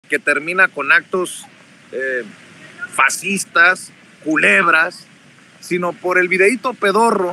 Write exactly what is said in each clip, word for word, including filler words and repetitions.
que termina con actos eh, fascistas, culebras, sino por el videíto pedorro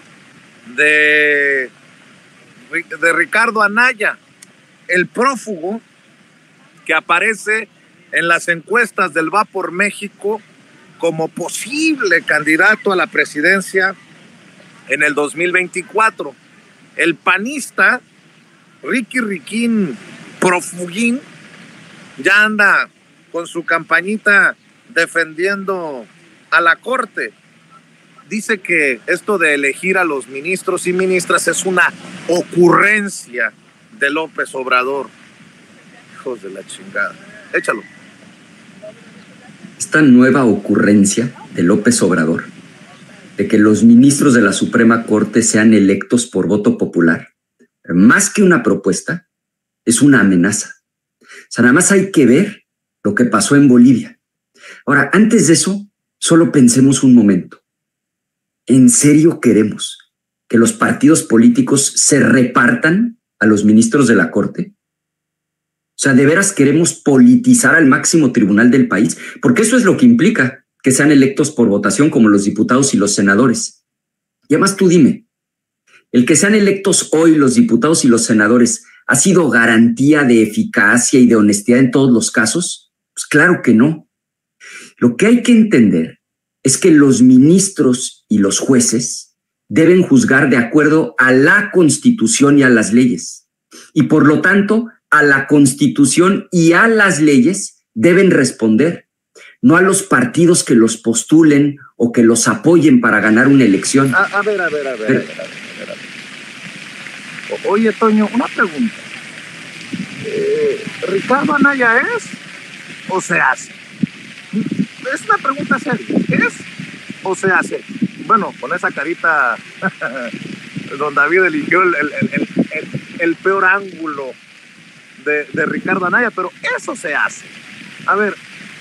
de, de Ricardo Anaya, el prófugo que aparece en las encuestas del Va por México como posible candidato a la presidencia en el dos mil veinticuatro. El panista Ricky Riquín Profuguín ya anda con su campañita defendiendo a la Corte. Dice que esto de elegir a los ministros y ministras es una ocurrencia de López Obrador. Hijos de la chingada. Échalo. Esta nueva ocurrencia de López Obrador, de que los ministros de la Suprema Corte sean electos por voto popular, más que una propuesta, es una amenaza. O sea, nada más hay que ver lo que pasó en Bolivia. Ahora, antes de eso, solo pensemos un momento. ¿En serio queremos que los partidos políticos se repartan a los ministros de la Corte? O sea, ¿de veras queremos politizar al máximo tribunal del país? Porque eso es lo que implica que sean electos por votación como los diputados y los senadores. Y además tú dime, ¿el que sean electos hoy los diputados y los senadores ha sido garantía de eficacia y de honestidad en todos los casos? Pues claro que no. Lo que hay que entender es que los ministros y los jueces deben juzgar de acuerdo a la Constitución y a las leyes. Y por lo tanto, a la Constitución y a las leyes deben responder, no a los partidos que los postulen o que los apoyen para ganar una elección. A, a ver, a ver, a ver, Pero, a ver, a ver, a ver, a ver. Oye, Toño, una pregunta. Eh, ¿Ricardo Anaya es o se hace? Es una pregunta seria. ¿Es o se hace? Bueno, con esa carita, don David eligió el, el, el, el, el peor ángulo de, de Ricardo Anaya, pero eso se hace. A ver,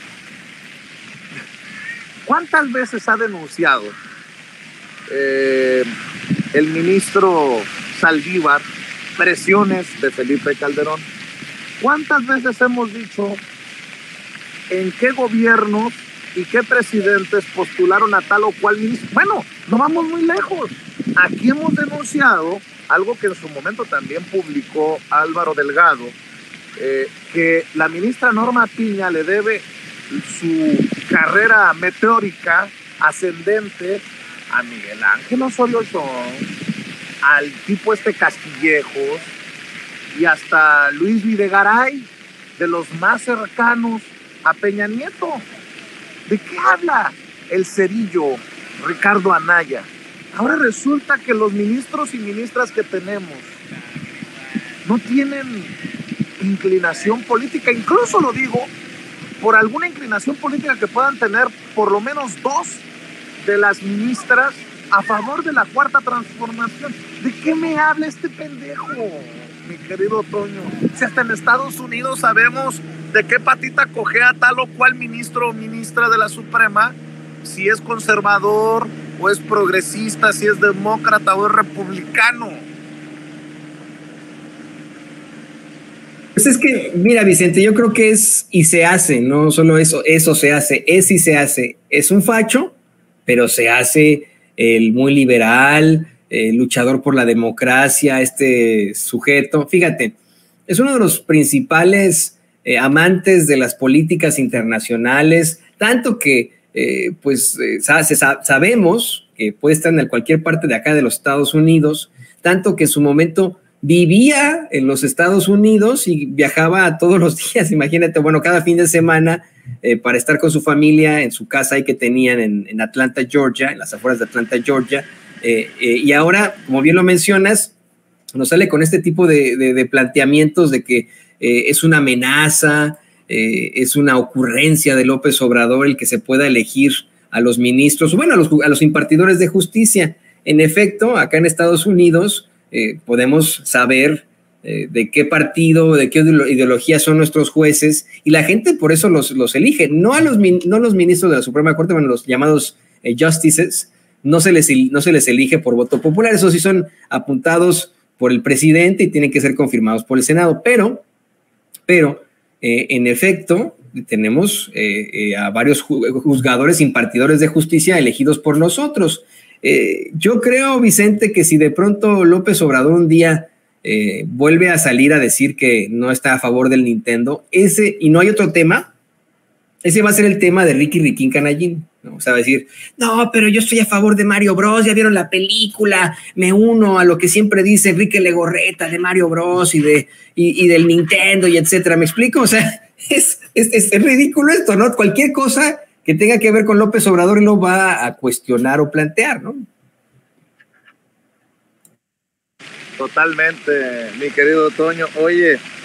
¿cuántas veces ha denunciado eh, el ministro Saldívar presiones de Felipe Calderón? ¿Cuántas veces hemos dicho en qué gobiernos y qué presidentes postularon a tal o cual ministro? Bueno, no vamos muy lejos. Aquí hemos denunciado algo que en su momento también publicó Álvaro Delgado, eh, que la ministra Norma Piña le debe su carrera meteórica ascendente a Miguel Ángel Osorio Chong, al tipo este Castillejos y hasta Luis Videgaray, de los más cercanos a Peña Nieto. ¿De qué habla el cerillo Ricardo Anaya? Ahora resulta que los ministros y ministras que tenemos no tienen inclinación política, incluso lo digo por alguna inclinación política que puedan tener por lo menos dos de las ministras a favor de la cuarta transformación. ¿De qué me habla este pendejo, mi querido Toño? Si hasta en Estados Unidos sabemos de qué patita cojea tal o cual ministro o ministra de la Suprema, si es conservador o es progresista, si es demócrata o es republicano. Pues es que, mira, Vicente, yo creo que es y se hace, no solo eso, eso se hace, es y se hace. Es un facho, pero se hace el muy liberal, el luchador por la democracia, este sujeto. Fíjate, es uno de los principales eh, amantes de las políticas internacionales, tanto que, eh, pues, eh, sabemos que puede estar en cualquier parte de acá de los Estados Unidos, tanto que en su momento vivía en los Estados Unidos y viajaba todos los días, imagínate, bueno, cada fin de semana eh, para estar con su familia en su casa ahí que tenían en, en Atlanta, Georgia, en las afueras de Atlanta, Georgia, eh, eh, y ahora, como bien lo mencionas, nos sale con este tipo de, de, de planteamientos de que eh, es una amenaza, eh, es una ocurrencia de López Obrador el que se pueda elegir a los ministros, bueno, a los, a los impartidores de justicia. En efecto, acá en Estados Unidos, Eh, podemos saber eh, de qué partido, de qué ideología son nuestros jueces, y la gente por eso los, los elige, no a los, no los ministros de la Suprema Corte, bueno, los llamados eh, justices, no se, les, no se les elige por voto popular, esos sí son apuntados por el presidente y tienen que ser confirmados por el Senado, pero, pero eh, en efecto, tenemos eh, eh, a varios juzgadores impartidores de justicia elegidos por nosotros. Eh, yo creo, Vicente, que si de pronto López Obrador un día eh, vuelve a salir a decir que no está a favor del Nintendo, ese, y no hay otro tema, ese va a ser el tema de Ricky Riquín Canallín, ¿no? O sea, va a decir, no, pero yo estoy a favor de Mario Bros, ya vieron la película, me uno a lo que siempre dice Enrique Legorreta de Mario Bros y, de, y, y del Nintendo y etcétera. ¿Me explico? O sea, es, es, es ridículo esto, ¿no? Cualquier cosa que tenga que ver con López Obrador lo va a cuestionar o plantear, ¿no? Totalmente, mi querido Toño. Oye,